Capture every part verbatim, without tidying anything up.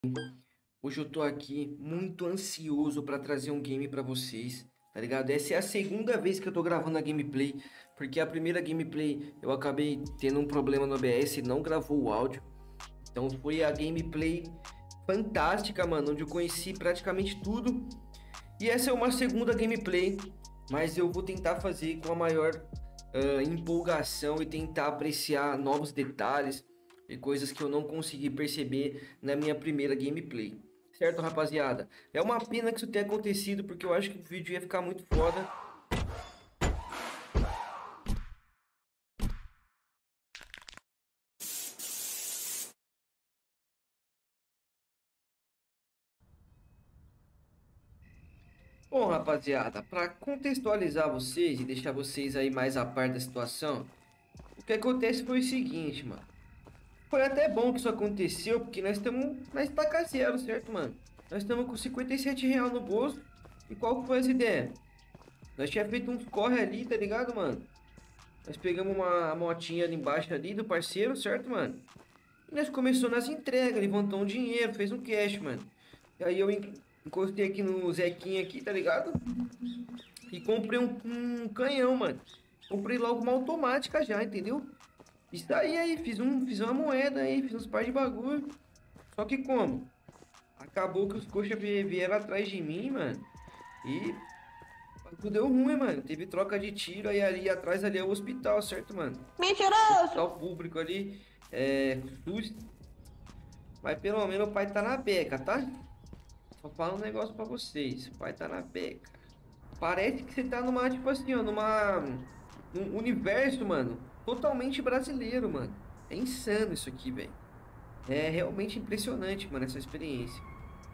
Hoje eu tô aqui muito ansioso para trazer um game para vocês, tá ligado? Essa é a segunda vez que eu tô gravando a gameplay, porque a primeira gameplay eu acabei tendo um problema no O B S e não gravou o áudio. Então foi a gameplay fantástica, mano, onde eu conheci praticamente tudo. E essa é uma segunda gameplay, mas eu vou tentar fazer com a maior uh, empolgação e tentar apreciar novos detalhes e coisas que eu não consegui perceber na minha primeira gameplay. Certo, rapaziada? É uma pena que isso tenha acontecido, porque eu acho que o vídeo ia ficar muito foda. Bom, rapaziada, para contextualizar vocês e deixar vocês aí mais a par da situação, o que acontece foi o seguinte, mano. Foi até bom que isso aconteceu, porque nós estamos na estaca zero, certo, mano? Nós estamos com cinquenta e sete reais no bolso. E qual que foi essa ideia? Nós tinha feito uns corre ali, tá ligado, mano? Nós pegamos uma motinha ali embaixo ali do parceiro, certo, mano? E nós começou nas entregas, levantou um dinheiro, fez um cash, mano. E aí eu encostei aqui no Zequinha aqui, tá ligado? E comprei um, um canhão, mano. Comprei logo uma automática já, entendeu? Isso daí aí, fiz, um, fiz uma moeda aí, fiz uns par de bagulho. Só que como? Acabou que os coxas vieram atrás de mim, mano. E tudo deu ruim, mano. Teve troca de tiro, aí ali atrás ali é o hospital, certo, mano? Mentiroso! Hospital público ali, é... SUS. Mas pelo menos o pai tá na beca, tá? Só falo um negócio pra vocês. O pai tá na beca. Parece que você tá numa, tipo assim, ó, numa... num universo, mano, totalmente brasileiro, mano. É insano isso aqui, velho. É realmente impressionante, mano, essa experiência.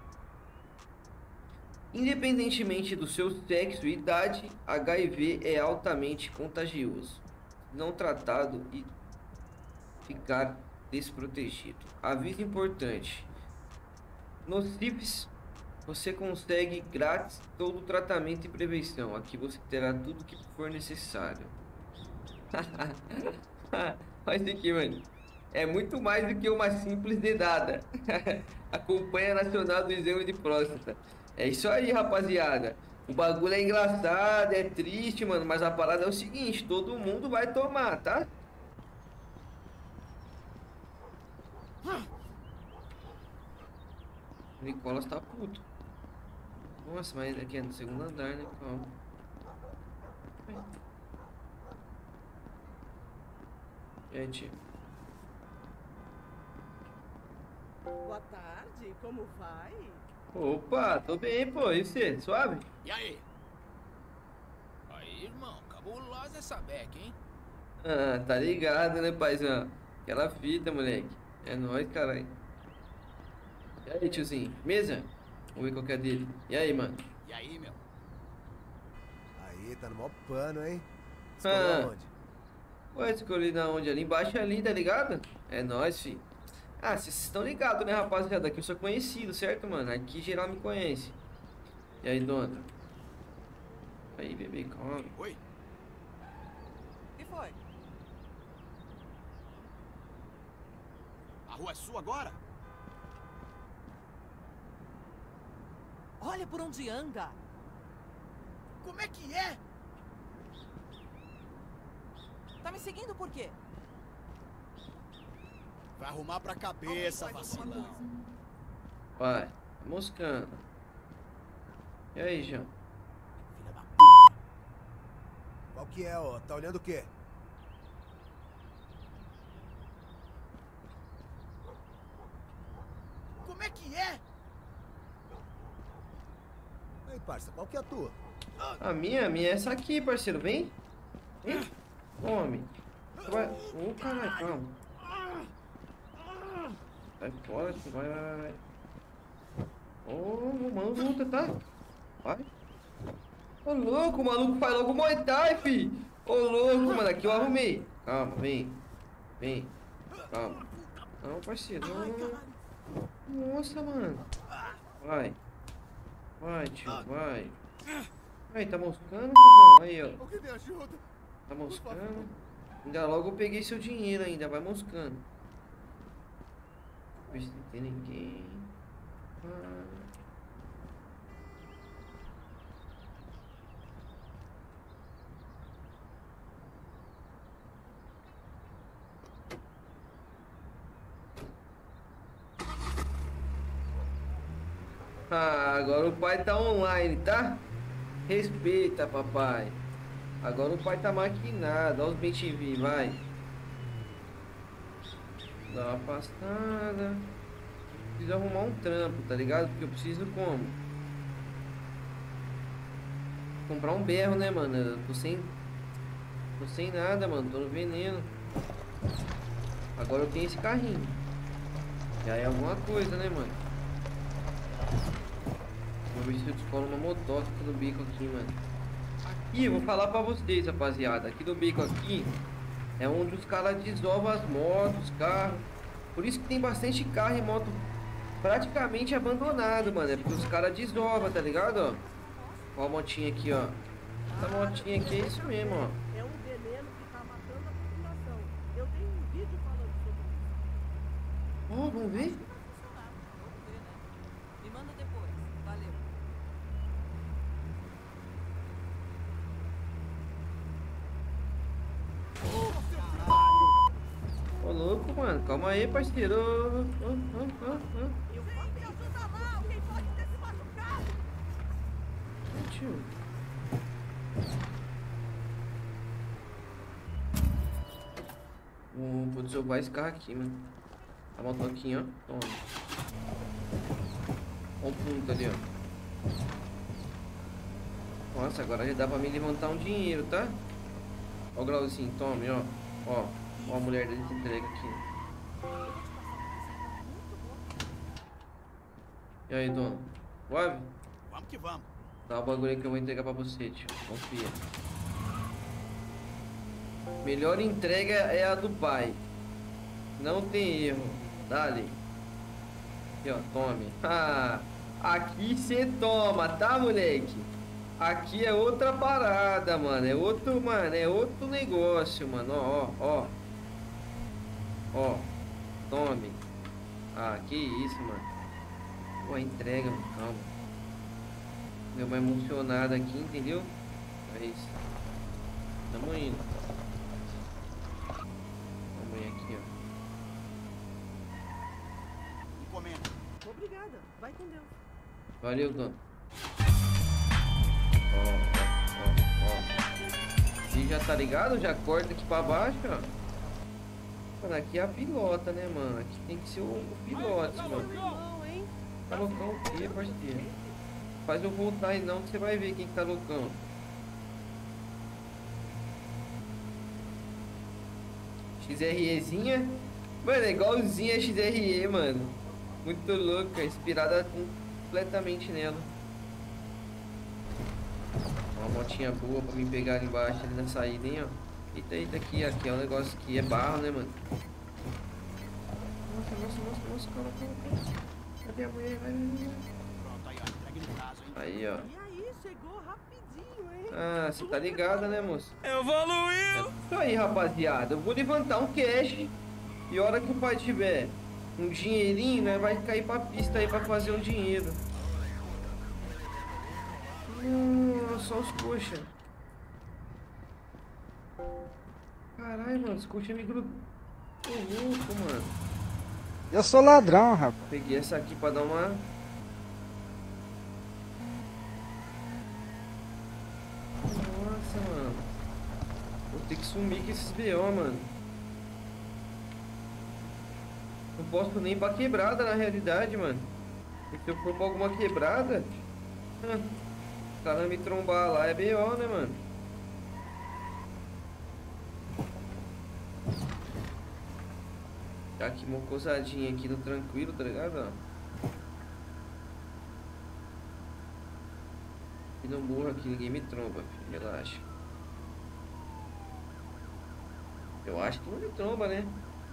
Independentemente do seu sexo e idade, H I V é altamente contagioso. Não tratado e ficar desprotegido. Aviso importante: no C I F S você consegue grátis todo o tratamento e prevenção. Aqui você terá tudo que for necessário. Olha isso aqui, mano. É muito mais do que uma simples dedada. A Campanha Nacional do Exame de Próstata. É isso aí, rapaziada. O bagulho é engraçado, é triste, mano. Mas a parada é o seguinte: todo mundo vai tomar, tá? O Nicolas tá puto. Nossa, mas aqui é no segundo andar, né? Calma. Gente. Boa tarde, como vai? Opa, tô bem, pô. E você? Suave? E aí? Aí, irmão, cabulosa essa beca, hein? Ah, tá ligado, né, paizão? Aquela fita, moleque. É nóis, caralho. E aí, tiozinho? Mesa? Vamos ver qual que é dele. E aí, mano? E aí, meu? Aí, tá no maior pano, hein? Ah. Escolheu onde? Ué, escolhi na onde? Ali embaixo ali, tá ligado? É nóis, fi. Ah, vocês estão ligados, né, rapaziada? Aqui eu sou conhecido, certo, mano? Aqui geral me conhece. E aí, dona? Aí, bebê, calma. Oi? O que foi? A rua é sua agora? Olha por onde anda! Como é que é? Tá me seguindo por quê? Vai arrumar pra cabeça, Alguém faz alguma vacilão. coisa. Vai, tá moscando. E aí, João? Filha da puta. Qual que é, ó? Tá olhando o quê? Como é que é? Aí, parça, qual que é a tua? A minha, a minha é essa aqui, parceiro. Vem. Vem. Homem. Vai. Ô, caralho, calma. Sai fora, vai, vai, vai. Ô, o mano luta, tá? Vai. Ô, louco, o maluco faz logo Muay Thai, fi. Ô, louco, mano, aqui eu arrumei. Calma, vem. Vem. Calma. Não, parceiro, não, não, não. Nossa, mano. Vai. Vai, tio, vai. Aí, tá moscando, cuzão? Aí, ó. Alguém me ajuda? Tá moscando. Ainda logo eu peguei seu dinheiro ainda, vai moscando. Ver se não tem ninguém. Ah, agora o pai tá online, tá? Respeita, papai. Agora o pai tá maquinado. Olha os bem T V, vai. Dá uma afastada. Preciso arrumar um trampo, tá ligado? Porque eu preciso como? Comprar um berro, né, mano? Eu tô sem... Tô sem nada, mano. Tô no veneno. Agora eu tenho esse carrinho. Já é alguma coisa, né, mano? Vou ver se eu descolo uma motoca aqui no bico aqui, mano. Aqui, eu vou falar pra vocês, rapaziada. Aqui no bico aqui é onde os caras desovam as motos, carros. Por isso que tem bastante carro e moto praticamente abandonado, mano. É porque os caras desovam, tá ligado, ó? Ó a motinha aqui, ó. Essa motinha aqui é isso mesmo, ó. É um veneno que tá matando a população. Eu tenho um vídeo falando sobre isso. Ó, vamos ver? Vai funcionar. Vamos ver, né? Me manda depois. Valeu. Ô, louco, mano. Calma aí, parceiro. Ô, ô, ô, ô, ô. Eu vou me ajuda lá. Alguém pode ter se machucado. Tio. Vou vou desovar esse carro aqui, mano. A motoquinha, ó. Toma. Olha o ponto ali, ó. Nossa, agora já dá pra me levantar um dinheiro, tá? Ó o grauzinho, tome, ó. Ó, ó a mulher dele que entrega aqui. E aí, dono? Suave? Vamos que vamos. Dá o bagulho aí que eu vou entregar pra você, tio. Confia. Melhor entrega é a do pai. Não tem erro. Dale. Aqui, ó. Tome. Ah, aqui você toma, tá, moleque? Aqui é outra parada, mano. É outro, mano. É outro negócio, mano. Ó, ó, ó. Ó. Tome. Ah, que isso, mano. Pô, entrega, mano. Calma. Deu uma emocionada aqui, entendeu? É isso. Tamo indo. Vamos ir aqui, ó. Encomenda. Obrigada. Vai com Deus. Valeu, dono. Ó, ó, ó, ó. E já tá ligado? Já corta aqui pra baixo, ó. Mano, aqui é a pilota, né, mano? Aqui tem que ser o, o pilote, mano. Não, hein? Tá loucão o quê, parceiro? Faz eu voltar aí não, que você vai ver quem que tá loucão. XREzinha? Mano, é igualzinha a X R E, mano. Muito louca, inspirada completamente nela. Uma motinha boa pra me pegar ali embaixo, ali na saída, hein, ó. Eita, eita, aqui, aqui é um negócio que é barro, né, mano? Nossa, nossa, nossa, nossa, calma, calma, calma. Cadê a mulher? Vai, vai, vai. Pronto, aí, ó. Entrega no caso, hein? Aí, ó. E aí, chegou rapidinho, hein? Ah, você tá ligada, né, moço? Evoluiu! Isso aí, rapaziada. Eu vou levantar um cash. E a hora que o pai tiver um dinheirinho, né, vai cair pra pista aí pra fazer um dinheiro. Nossa, só os coxa. Caralho, mano, os coxa me grudou. Tô louco, mano. Eu sou ladrão, rapaz. Peguei essa aqui pra dar uma... Nossa, mano. Vou ter que sumir com esses B O, mano. Não posso nem ir pra quebrada, na realidade, mano. Porque se eu for pra alguma quebrada... ah, o cara me trombar lá é B O, né, mano? Tá aqui uma coçadinha aqui no tranquilo, tá ligado? Ó. E no morro aqui ninguém me tromba, filho. Relaxa. Eu acho que não me tromba, né?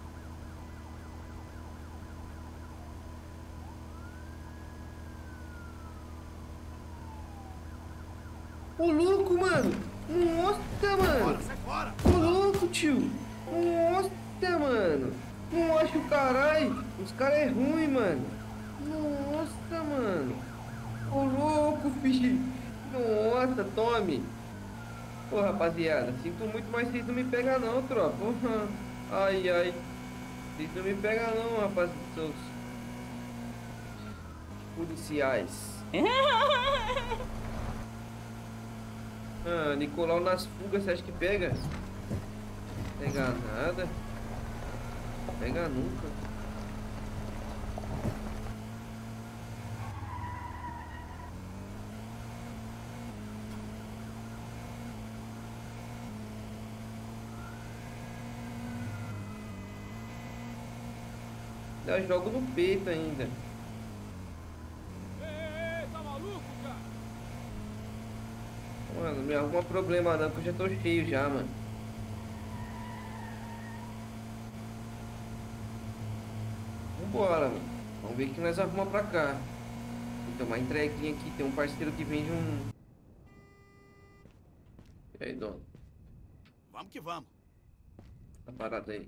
Ô louco, mano! Nossa, mano! Sai fora! Ô louco, tio! Nossa, mano! Nossa, o caralho! Os caras é ruim, mano! Nossa, mano! Ô louco, filho! Nossa, tome! Pô, rapaziada, sinto muito, mas vocês não me pegam não, tropa! Uhum. Ai, ai! Vocês não me pegam não, rapaz! Seus... policiais. Ah, Nicolau nas fugas, você acha que pega? Pega nada. Pega nunca. Já jogo no peito ainda. Ei, tá maluco, cara? Mano, não me arruma problema não, que eu já tô cheio já, mano. Vambora, mano. Vamos ver o que nós arrumamos pra cá. Então, uma entreguinha aqui. Tem um parceiro que vende um... E aí, dono? Vamos que vamos. Tá parado aí.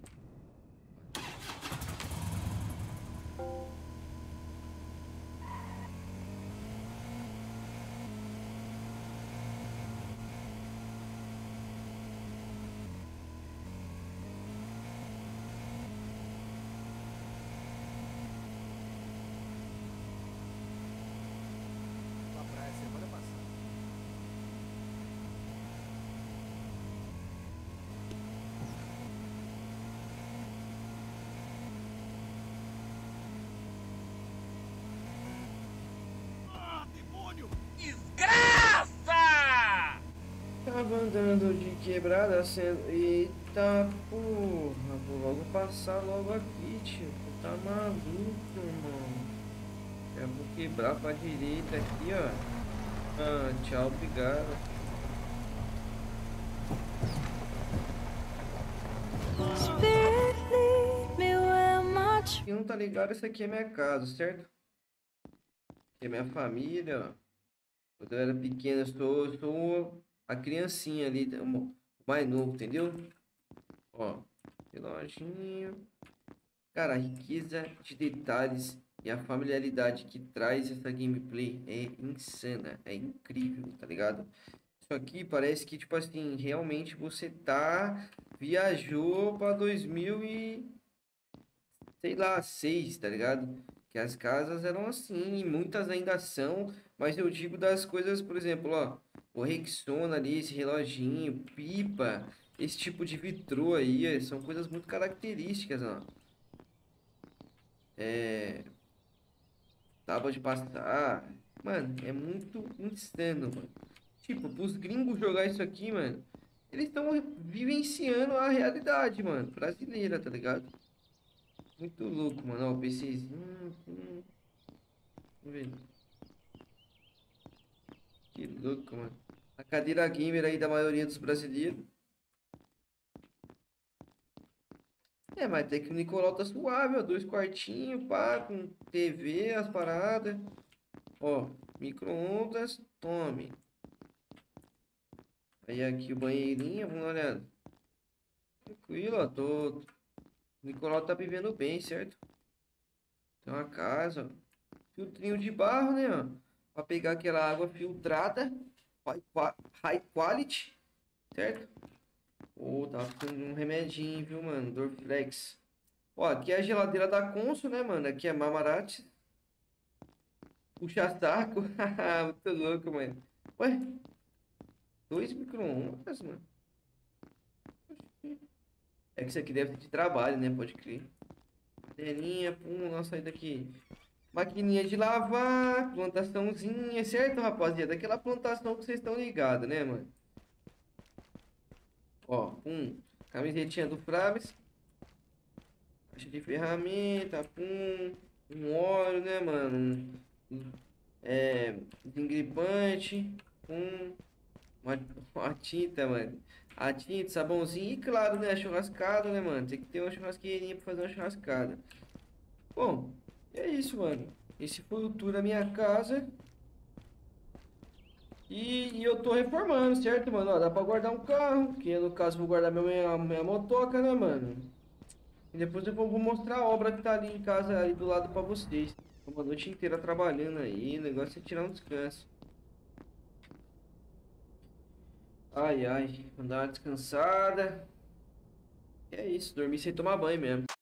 Pra praia semana passada. Ah, demônio! Tava andando de quebrada sendo. Eita porra, vou logo passar logo aqui, tio. Tu tá maluco, mano. Eu vou quebrar pra direita aqui, ó. Ah, tchau, obrigado. Quem não tá ligado, essa aqui é minha casa, certo? Aqui é minha família, ó. Quando eu era pequeno, eu sou, eu sou a criancinha ali, o mais novo, entendeu? Ó, reloginho. Cara, a riqueza de detalhes e a familiaridade que traz essa gameplay é insana, é incrível, tá ligado? Isso aqui parece que, tipo assim, realmente você tá... Viajou pra dois mil e... sei lá, seis, tá ligado? Que as casas eram assim, e muitas ainda são, mas eu digo das coisas, por exemplo, ó, o Rexona ali, esse reloginho, pipa, esse tipo de vitrô aí, ó, são coisas muito características, ó. É... tábua de passar, mano, é muito insano, mano. Tipo, pros gringos jogar isso aqui, mano, eles estão vivenciando a realidade, mano, brasileira, tá ligado? Muito louco, mano. Ó, o PCzinho. Hum, vamos ver. Que louco, mano. A cadeira gamer aí da maioria dos brasileiros. É, mas até que o Nicolau tá suave, ó. Dois quartinhos, pá, com T V, as paradas. Ó, micro-ondas, tome. Aí aqui o banheirinho, vamos dar uma olhada. Tranquilo, ó. Tô... O Nicolau tá vivendo bem, certo? Tem uma casa, ó. Filtrinho de barro, né, ó. Pra pegar aquela água filtrada. High qua- high quality. Certo? Ô, tava ficando um remedinho, viu, mano? Dorflex. Ó, aqui é a geladeira da Consul, né, mano? Aqui é Mamarate. Puxa saco. Muito louco, mano. Ué? Dois micro-ondas, mano. É que isso aqui deve ser de trabalho, né? Pode crer. Cadelinha, pum, nossa, sai daqui. Maquininha de lavar, plantaçãozinha, certo, rapaziada? Aquela plantação que vocês estão ligados, né, mano? Ó, pum, camisetinha do Fraves. Caixa de ferramenta, pum. Um óleo, né, mano? Um, é, desengripante, pum. Uma, uma tinta, mano. A tinta, sabãozinho e, claro, né, a churrascada, né, mano? Tem que ter uma churrasqueirinha pra fazer uma churrascada. Bom, é isso, mano. Esse foi o tour da minha casa. E, e eu tô reformando, certo, mano? Ó, dá pra guardar um carro, que no caso vou guardar minha, minha motoca, né, mano? E depois eu vou, vou mostrar a obra que tá ali em casa, ali do lado pra vocês. Uma noite inteira trabalhando aí, o negócio é tirar um descanso. Ai, ai, vou dar uma descansada. É isso, dormir sem tomar banho mesmo.